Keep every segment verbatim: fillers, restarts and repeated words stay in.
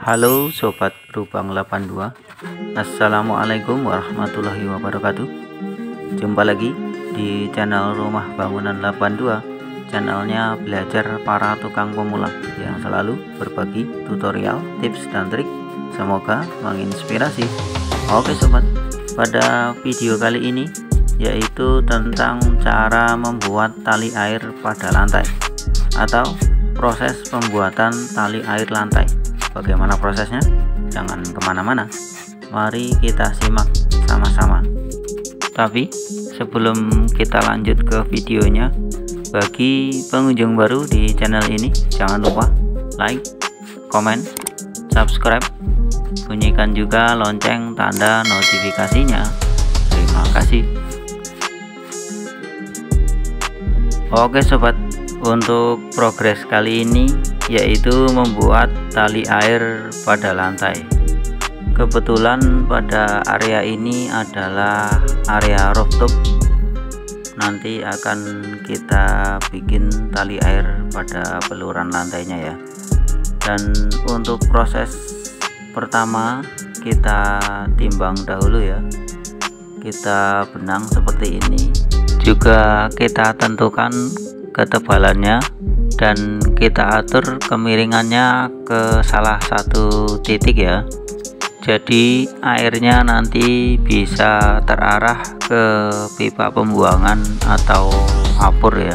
Halo Sobat Berubang delapan dua, Assalamualaikum warahmatullahi wabarakatuh. Jumpa lagi di channel Rumah Bangunan delapan dua, channelnya belajar para tukang pemula yang selalu berbagi tutorial, tips dan trik, semoga menginspirasi. Oke sobat, pada video kali ini yaitu tentang cara membuat tali air pada lantai atau proses pembuatan tali air lantai. Bagaimana prosesnya? Jangan kemana-mana, mari kita simak sama-sama. Tapi sebelum kita lanjut ke videonya, bagi pengunjung baru di channel ini, jangan lupa like, komen, subscribe, bunyikan juga lonceng tanda notifikasinya. Terima kasih. Oke sobat, untuk progres kali ini yaitu membuat tali air pada lantai. Kebetulan pada area ini adalah area rooftop. Nanti akan kita bikin tali air pada peluran lantainya ya. Dan untuk proses pertama kita timbang dahulu ya. Kita benang seperti ini. Juga kita tentukan ketebalannya dan kita atur kemiringannya ke salah satu titik ya. Jadi airnya nanti bisa terarah ke pipa pembuangan atau apur ya.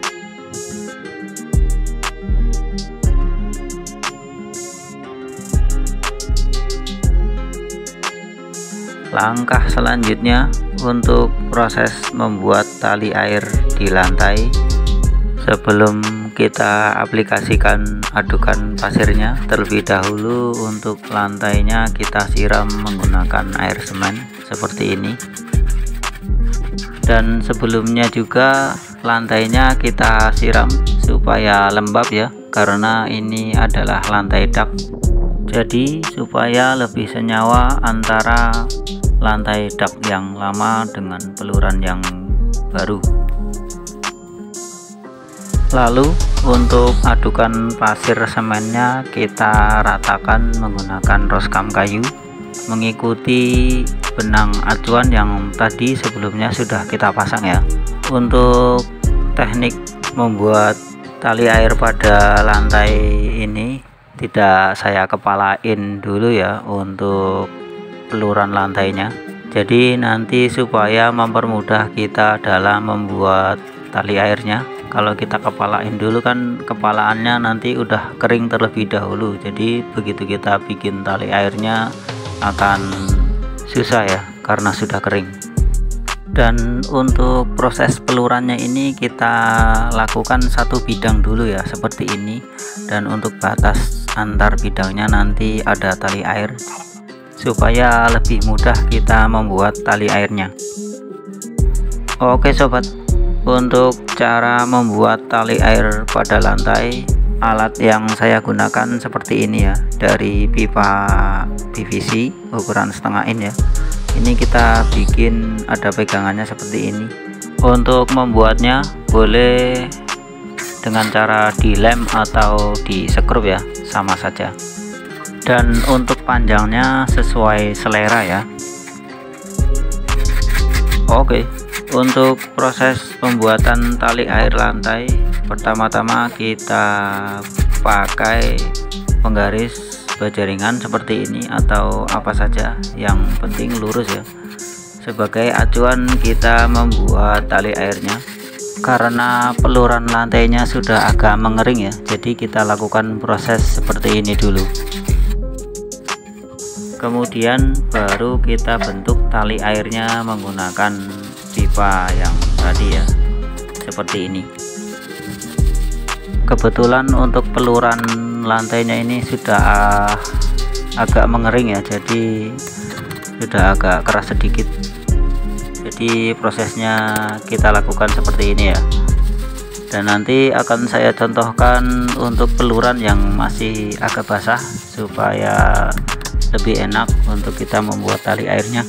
Langkah selanjutnya untuk proses membuat tali air di lantai. Sebelum kita aplikasikan adukan pasirnya, terlebih dahulu untuk lantainya kita siram menggunakan air semen seperti ini. Dan sebelumnya juga lantainya kita siram supaya lembab ya, karena ini adalah lantai dak. Jadi supaya lebih senyawa antara lantai dak yang lama dengan peluran yang baru. Lalu untuk adukan pasir semennya kita ratakan menggunakan roskam kayu mengikuti benang acuan yang tadi sebelumnya sudah kita pasang ya. Untuk teknik membuat tali air pada lantai ini tidak saya kepalain dulu ya untuk peluran lantainya. Jadi nanti supaya mempermudah kita dalam membuat tali airnya, kalau kita kepalain dulu kan kepalaannya nanti udah kering terlebih dahulu. Jadi begitu kita bikin tali airnya akan susah ya, karena sudah kering. Dan untuk proses pelurannya ini kita lakukan satu bidang dulu ya, seperti ini. Dan untuk batas antar bidangnya nanti ada tali air supaya lebih mudah kita membuat tali airnya. Oke sobat, untuk cara membuat tali air pada lantai, alat yang saya gunakan seperti ini ya, dari pipa P V C ukuran setengah in ya. Ini kita bikin ada pegangannya seperti ini. Untuk membuatnya boleh dengan cara dilem atau disekrup ya, sama saja. Dan untuk panjangnya sesuai selera ya. Oke, untuk proses pembuatan tali air lantai, pertama-tama kita pakai penggaris baja ringan seperti ini atau apa saja, yang penting lurus ya, sebagai acuan kita membuat tali airnya. Karena peluran lantainya sudah agak mengering ya, jadi kita lakukan proses seperti ini dulu. Kemudian baru kita bentuk tali airnya menggunakan pipa yang tadi ya, seperti ini. Kebetulan untuk peluran lantainya ini sudah uh, agak mengering ya, jadi sudah agak keras sedikit. Jadi prosesnya kita lakukan seperti ini ya. Dan nanti akan saya contohkan untuk peluran yang masih agak basah supaya lebih enak untuk kita membuat tali airnya.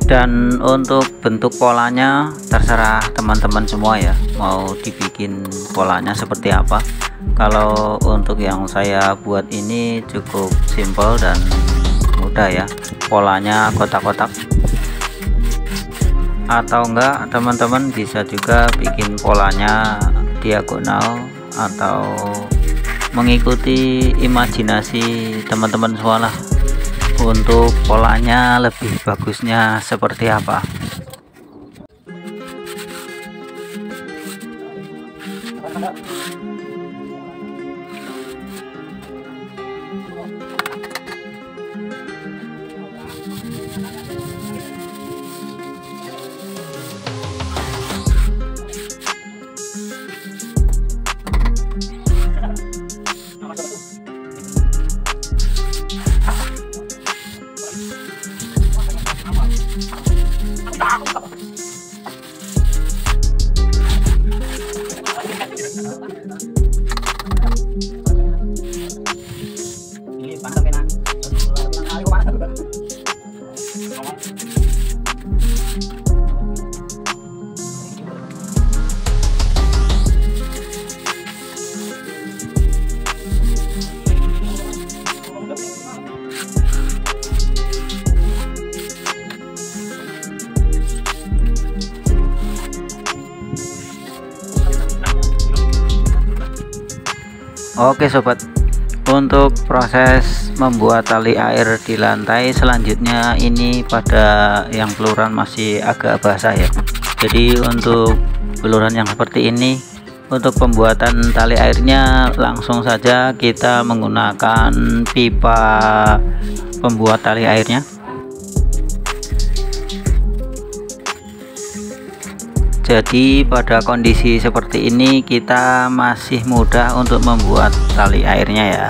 Dan untuk bentuk polanya terserah teman-teman semua ya, mau dibikin polanya seperti apa. Kalau untuk yang saya buat ini cukup simple dan mudah ya, polanya kotak-kotak. Atau enggak, teman-teman bisa juga bikin polanya diagonal atau mengikuti imajinasi teman-teman semua lah, untuk polanya lebih bagusnya seperti apa. Oke sobat, untuk proses membuat tali air di lantai selanjutnya ini pada yang peluran masih agak basah ya. Jadi untuk peluran yang seperti ini, untuk pembuatan tali airnya langsung saja kita menggunakan pipa pembuat tali airnya. Jadi pada kondisi seperti ini kita masih mudah untuk membuat tali airnya ya.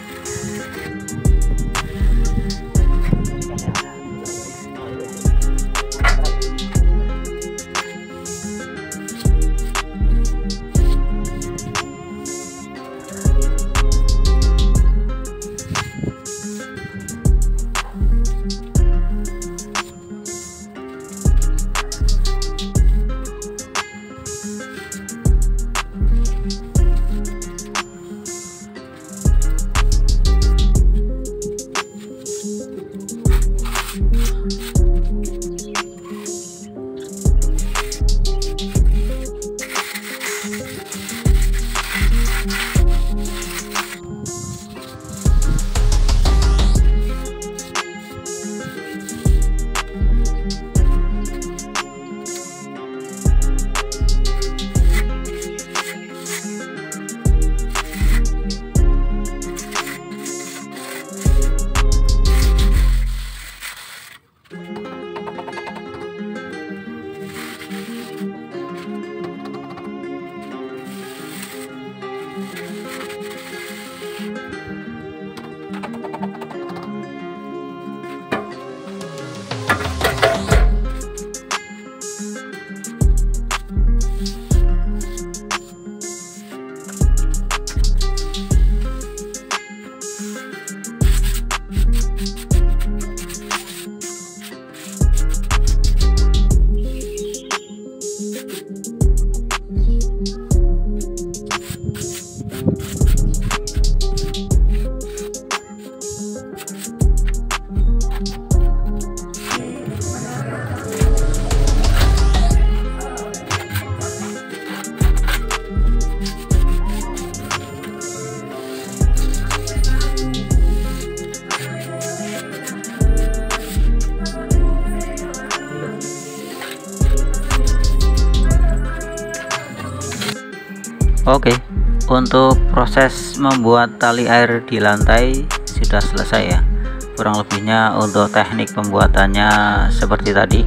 Oke, untuk proses membuat tali air di lantai sudah selesai ya. Kurang lebihnya untuk teknik pembuatannya seperti tadi.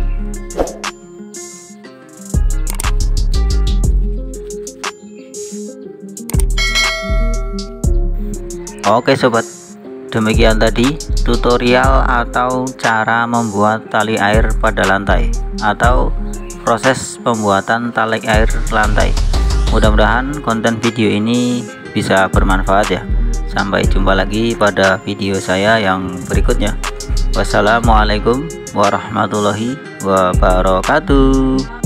Oke sobat, demikian tadi tutorial atau cara membuat tali air pada lantai atau proses pembuatan tali air lantai. Mudah-mudahan konten video ini bisa bermanfaat ya. Sampai jumpa lagi pada video saya yang berikutnya. Wassalamualaikum warahmatullahi wabarakatuh.